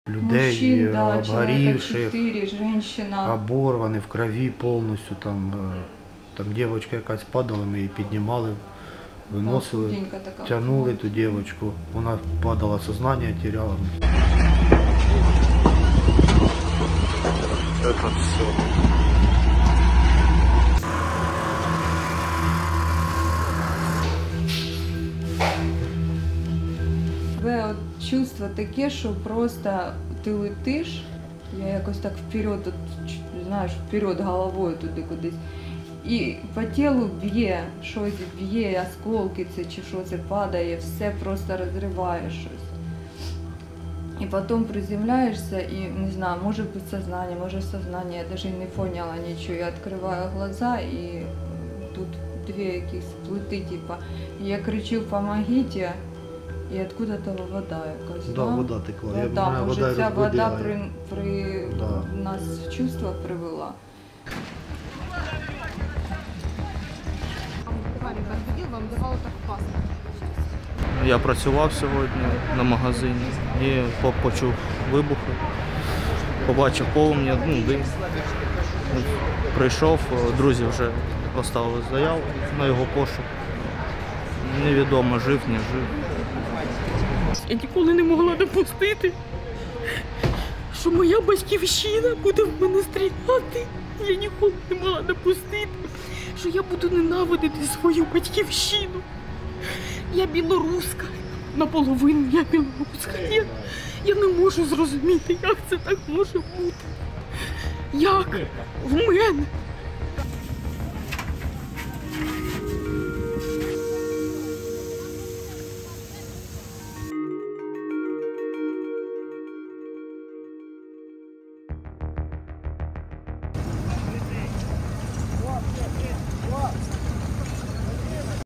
людей, Мужчин, да, обгорівших, 4, женщина. оборвані, в крові повністю. Там дівчинка якась падала, ми її піднімали, виносили, Худенька така. тягнули ту дівчинку. Вона падала, сознання теряла. Це все. От чувство таке, що просто ти летиш, я якось так вперед, от, знаєш, вперед головою туди кудись. І по тілу б'є, щось б'є, осколки це чи що це падає, все просто розриває щось. І потім приземляєшся і, не знаю, може бути сознання, може сознання, я навіть не поняла нічого. Я відкриваю глаза і тут дві якісь плити, типа. Я кричу «помогите», і откуда-то вода якась. Да, вода текла. Да, може ця вода при да. нас в чувство привела. Вам давало так паспорт? Я працював сьогодні на магазині і почув вибухи, побачив полум'я, дим. Прийшов, друзі вже поставили заяву на його пошук. Невідомо, жив, не жив. Я ніколи не могла допустити, що моя батьківщина буде в мене стріляти. Я ніколи не могла допустити, що я буду ненавидити свою батьківщину. Я білоруська, наполовину я білоруська. Я не можу зрозуміти, як це так може бути. Як в мене